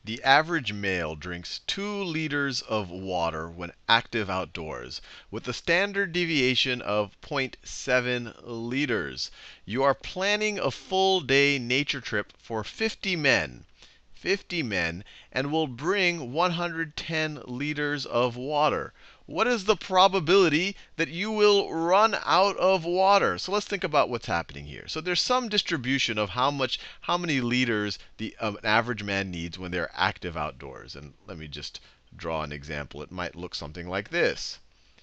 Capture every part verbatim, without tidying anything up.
The average male drinks two liters of water when active outdoors, with a standard deviation of zero point seven liters. You are planning a full day nature trip for fifty men. fifty men, and will bring one hundred ten liters of water. What is the probability that you will run out of water? So let's think about what's happening here. So there's some distribution of how much, how many liters the um, an average man needs when they're active outdoors. And let me just draw an example. It might look something like this.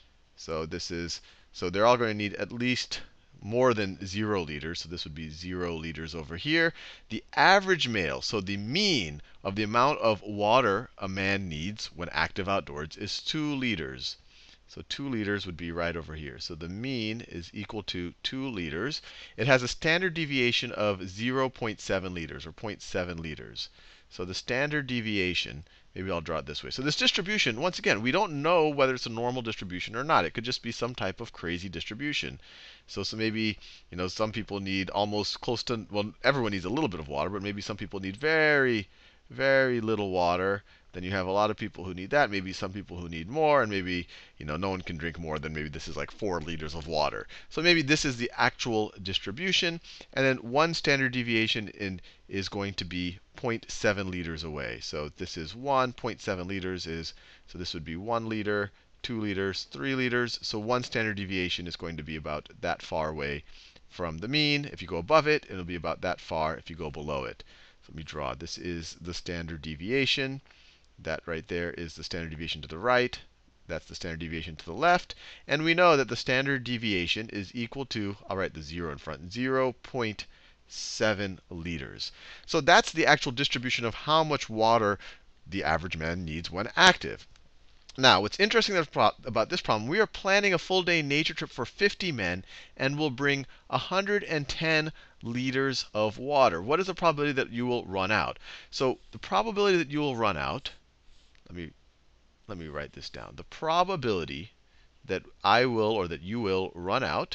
So this is, so they're all going to need at least more than zero liters. So this would be zero liters over here. The average male, so the mean of the amount of water a man needs when active outdoors is two liters. So two liters would be right over here. So the mean is equal to two liters. It has a standard deviation of zero point seven liters, or zero point seven liters. So the standard deviation, maybe I'll draw it this way. So this distribution, once again, we don't know whether it's a normal distribution or not. It could just be some type of crazy distribution. So, so maybe, you know, some people need almost close to, well, everyone needs a little bit of water, but maybe some people need very, very little water. Then you have a lot of people who need that. Maybe some people who need more, and maybe, you know, no one can drink more than maybe this is like four liters of water. So maybe this is the actual distribution, and then one standard deviation in is going to be zero point seven liters away. So this is one, zero point seven liters is, so this would be one liter, two liters, three liters. So one standard deviation is going to be about that far away from the mean. If you go above it, it'll be about that far if you go below it. So let me draw. This is the standard deviation. That right there is the standard deviation to the right. That's the standard deviation to the left. And we know that the standard deviation is equal to, I'll write the zero in front, zero point seven liters. So that's the actual distribution of how much water the average man needs when active. Now, what's interesting about this problem, we are planning a full day nature trip for fifty men and will bring one hundred ten liters of water. What is the probability that you will run out? So the probability that you will run out, let me, let me write this down. The probability that I will, or that you will run out,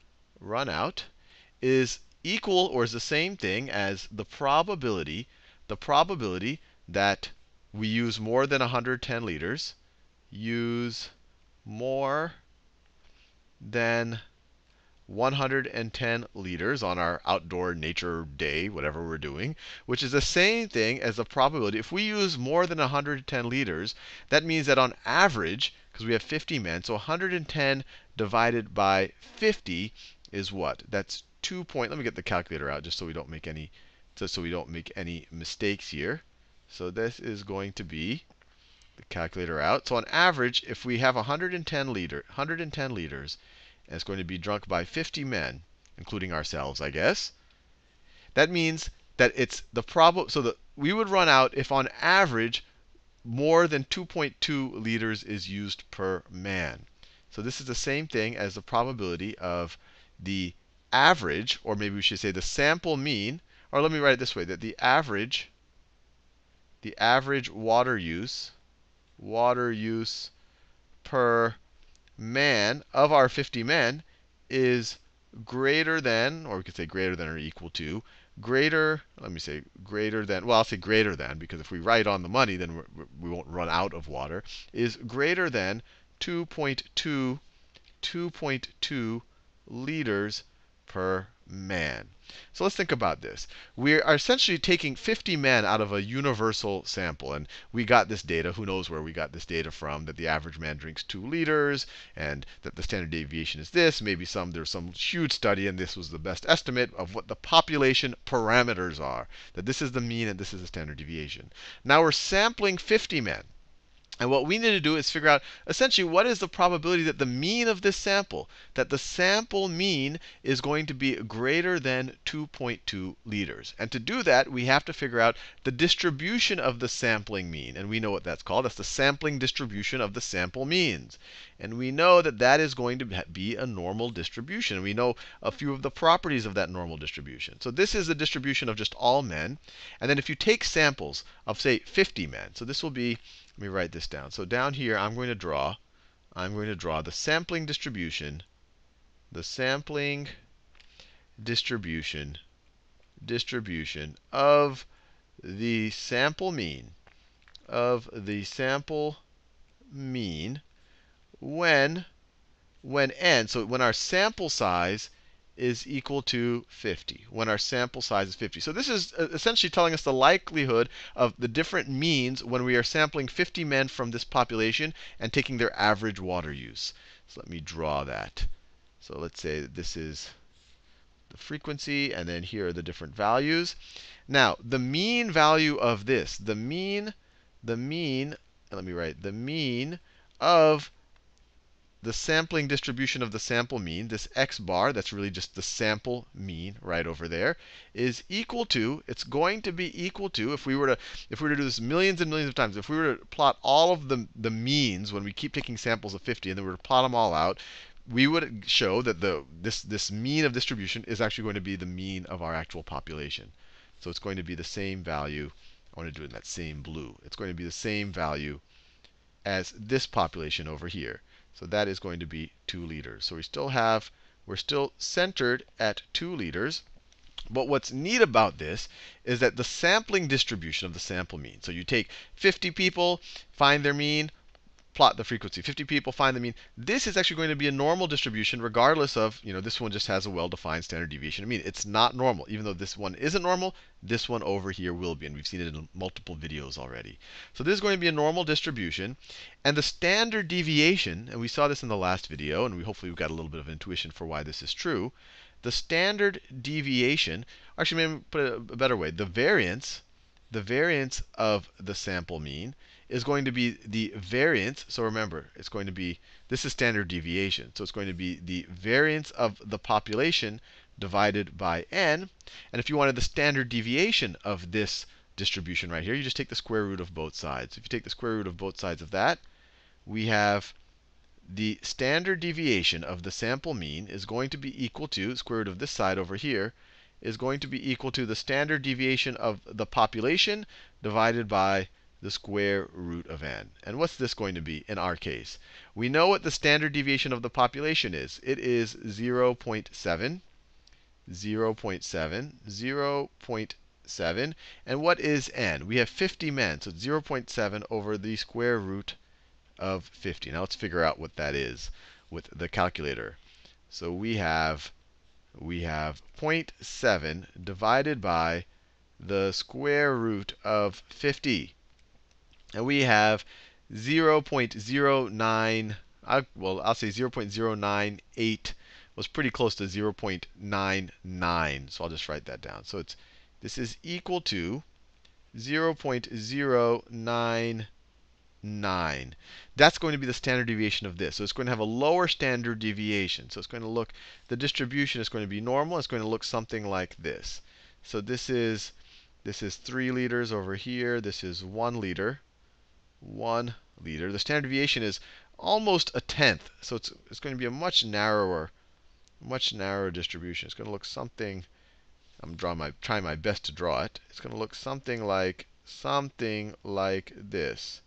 run out, is equal or is the same thing as the probability, the probability that we use more than one hundred ten liters, use more than one hundred ten liters on our outdoor nature day, whatever we're doing, which is the same thing as the probability. If we use more than one hundred ten liters, that means that on average, because we have fifty men, so one hundred ten divided by fifty is what? That's two point. Let me get the calculator out just so we don't make any, just so we don't make any mistakes here. So this is going to be the calculator out. So on average, if we have one hundred ten liter, one hundred ten liters, and it's going to be drunk by fifty men, including ourselves, I guess, that means that it's the probable. So that we would run out if on average more than two point two liters is used per man. So this is the same thing as the probability of the average, or maybe we should say the sample mean, or let me write it this way, that the average, the average water use, water use per man of our fifty men is greater than, or we could say greater than or equal to, greater, let me say greater than, well, I'll say greater than, because if we write on the money, then we're, we won't run out of water, is greater than two point two, two point two liters per man. So let's think about this. We are essentially taking fifty men out of a universal sample. And we got this data. Who knows where we got this data from, that the average man drinks two liters, and that the standard deviation is this. Maybe some there's some huge study, and this was the best estimate of what the population parameters are. That this is the mean, and this is the standard deviation. Now we're sampling fifty men. And what we need to do is figure out, essentially, what is the probability that the mean of this sample, that the sample mean is going to be greater than two point two liters. And to do that, we have to figure out the distribution of the sampling mean. And we know what that's called. That's the sampling distribution of the sample means. And we know that that is going to be a normal distribution. And we know a few of the properties of that normal distribution. So this is the distribution of just all men. And then if you take samples of, say, fifty men, so this will be, let me write this down. So down here, I'm going to draw, I'm going to draw the sampling distribution, the sampling distribution, distribution of the sample mean, of the sample mean when when n, so when our sample size is equal to fifty, when our sample size is fifty. So this is essentially telling us the likelihood of the different means when we are sampling fifty men from this population and taking their average water use. So let me draw that. So let's say that this is the frequency, and then here are the different values. Now, the mean value of this, the mean, the mean, let me write, the mean of the sampling distribution of the sample mean, this x bar, that's really just the sample mean right over there, is equal to, it's going to be equal to, if we were to if we were to do this millions and millions of times, if we were to plot all of the, the means when we keep taking samples of fifty, and then we were to plot them all out, we would show that the this this mean of distribution is actually going to be the mean of our actual population. So it's going to be the same value. I want to do it in that same blue. It's going to be the same value as this population over here. So that is going to be two liters. So we still have, we're still centered at two liters. But what's neat about this is that the sampling distribution of the sample mean. So you take fifty people, find their mean, plot the frequency. fifty people, find the mean. This is actually going to be a normal distribution regardless of, you know, this one just has a well-defined standard deviation of mean. It's not normal. Even though this one isn't normal, this one over here will be. And we've seen it in multiple videos already. So this is going to be a normal distribution. And the standard deviation, and we saw this in the last video, and we hopefully we've got a little bit of intuition for why this is true. The standard deviation, actually maybe put it a better way, the variance, the variance of the sample mean is going to be the variance. So remember, it's going to be, this is standard deviation. So it's going to be the variance of the population divided by n. And if you wanted the standard deviation of this distribution right here, you just take the square root of both sides. If you take the square root of both sides of that, we have the standard deviation of the sample mean is going to be equal to, square root of this side over here, is going to be equal to the standard deviation of the population divided by the square root of n. And what's this going to be in our case? We know what the standard deviation of the population is. It is zero point seven, zero point seven, zero point seven. And what is n? We have fifty men, so it's zero point seven over the square root of fifty. Now let's figure out what that is with the calculator. So we have we have zero point seven divided by the square root of fifty. And we have zero point zero nine, I, well, I'll say zero point zero nine eight was pretty close to zero point nine nine. So I'll just write that down. So it's this is equal to zero point zero nine nine. That's going to be the standard deviation of this. So it's going to have a lower standard deviation. So it's going to look, the distribution is going to be normal. It's going to look something like this. So this is this is three liters over here. This is one liter. one liter. The standard deviation is almost a tenth. So it's, it's going to be a much narrower, much narrower distribution. It's going to look something, I'm drawing my, trying my best to draw it. It's going to look something like, something like this.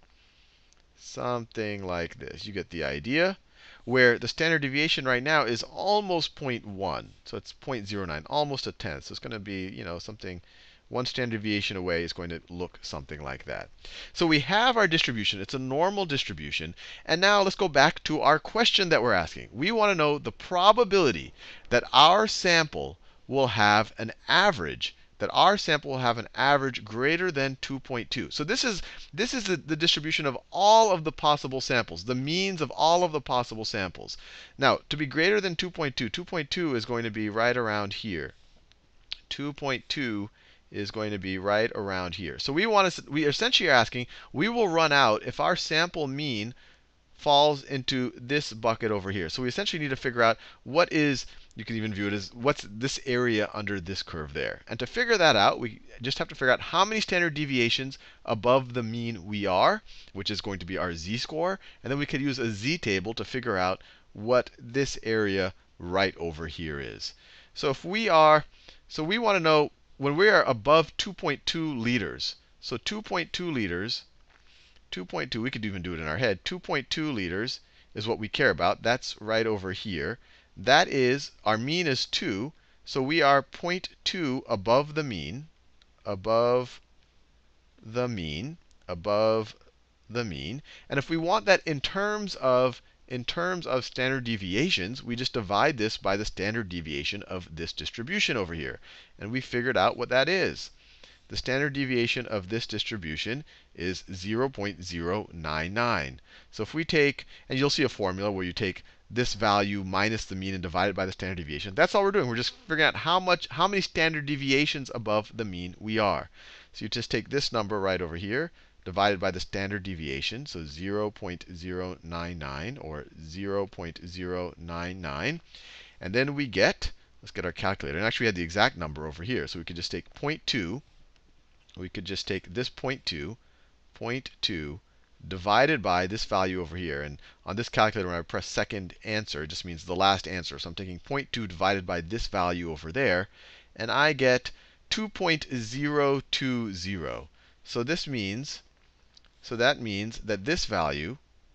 Something like this. You get the idea. Where the standard deviation right now is almost zero point one. So it's zero point zero nine, almost a tenth. So it's going to be, you know, something, one standard deviation away is going to look something like that. So we have our distribution. It's a normal distribution. And now let's go back to our question that we're asking. We want to know the probability that our sample will have an average, that our sample will have an average greater than two point two. So this is, this is the, the distribution of all of the possible samples, the means of all of the possible samples. Now, to be greater than two point two, two point two is going to be right around here. two point two is going to be right around here. So we want to, we essentially are asking, we will run out if our sample mean falls into this bucket over here. So we essentially need to figure out what is, you can even view it as, what's this area under this curve there. And to figure that out, we just have to figure out how many standard deviations above the mean we are, which is going to be our z-score. And then we could use a z-table to figure out what this area right over here is. So if we are, so we want to know when we are above two point two liters. So two point two liters, two point two, we could even do it in our head. two point two liters is what we care about. That's right over here. That is, our mean is two. So we are zero point two above the mean, above the mean. above the mean. And if we want that in terms of in terms of standard deviations, we just divide this by the standard deviation of this distribution over here. And we figured out what that is. The standard deviation of this distribution is zero point zero nine nine. So if we take, and you'll see a formula where you take this value minus the mean and divide it by the standard deviation. That's all we're doing. We're just figuring out how much, how many standard deviations above the mean we are. So you just take this number right over here, divided by the standard deviation, so zero point zero nine nine or zero point zero nine nine. And then we get, let's get our calculator. And actually we had the exact number over here. So we could just take zero point two. We could just take this zero point two, zero point two divided by this value over here. And on this calculator, when I press second answer, it just means the last answer. So I'm taking zero point two divided by this value over there. And I get two point zero two zero. So this means, so that means that this value,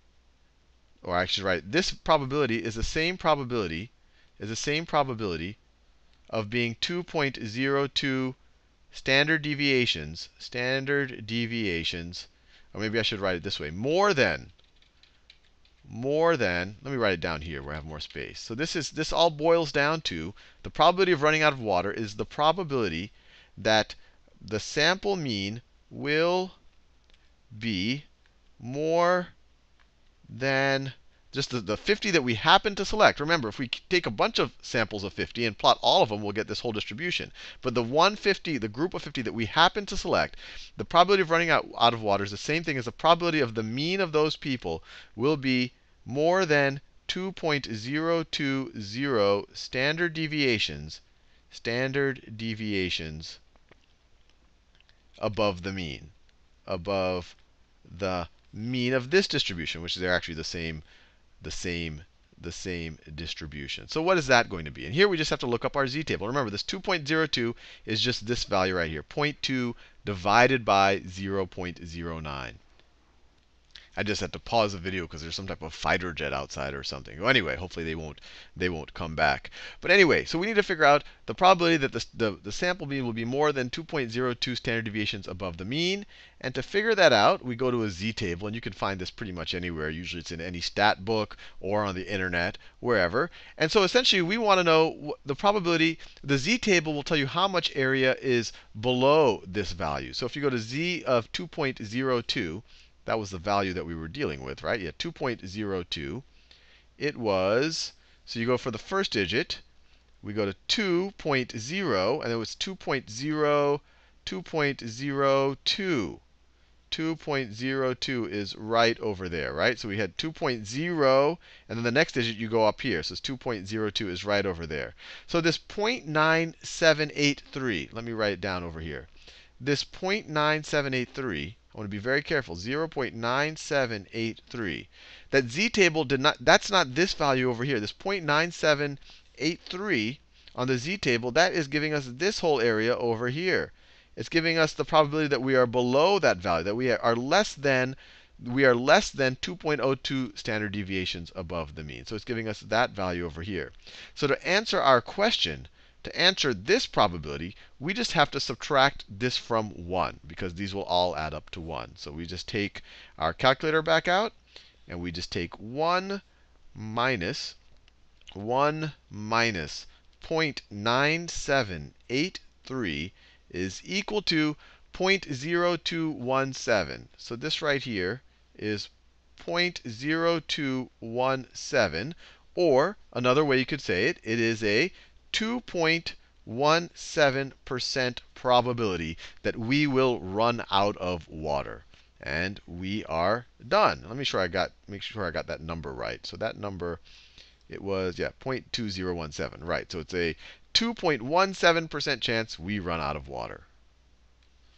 or I should write, this probability is the same probability, is the same probability of being two point zero two standard deviations, standard deviations, or maybe I should write it this way, more than, more than, let me write it down here where I have more space. So this is, this all boils down to the probability of running out of water is the probability that the sample mean will be more than just the, the fifty that we happen to select. Remember, if we take a bunch of samples of fifty and plot all of them, we'll get this whole distribution. But the one hundred fifty, the group of fifty that we happen to select, the probability of running out, out of water is the same thing as the probability of the mean of those people will be more than two point zero two zero standard deviations, standard deviations above the mean, above the mean of this distribution, which is actually the same, the same, the same distribution. So what is that going to be? And here we just have to look up our z-table. Remember, this two point zero two is just this value right here, zero point two divided by zero point zero nine. I just had to pause the video because there's some type of fighter jet outside or something. Well, anyway, hopefully they won't they won't come back. But anyway, so we need to figure out the probability that the, the, the sample mean will be more than two point zero two standard deviations above the mean. And to figure that out, we go to a z-table. And you can find this pretty much anywhere. Usually it's in any stat book or on the internet, wherever. And so essentially we want to know the probability. The z-table will tell you how much area is below this value. So if you go to z of two point zero two, that was the value that we were dealing with, right? Yeah, two point zero two. It was, so you go for the first digit. We go to two point zero, and it was two point zero, two point zero two. two point zero two is right over there, right? So we had two point zero, and then the next digit you go up here. So it's two point zero two is right over there. So this zero point nine seven eight three, let me write it down over here. This zero point nine seven eight three, I want to be very careful, zero point nine seven eight three. That z-table did not, that's not this value over here. This zero point nine seven eight three on the z-table, that is giving us this whole area over here. It's giving us the probability that we are below that value, that we are less than, we are less than two point zero two standard deviations above the mean. So it's giving us that value over here. So to answer our question, to answer this probability, we just have to subtract this from one, because these will all add up to one. So we just take our calculator back out, and we just take one minus, one minus zero point nine seven eight three is equal to zero point zero two one seven. So this right here is zero point zero two one seven. Or another way you could say it, it is a two point one seven percent probability that we will run out of water. And we are done. Let me sure I got make sure I got that number right. So that number, it was, yeah, zero point two zero one seven. Right. So it's a two point one seven percent chance we run out of water.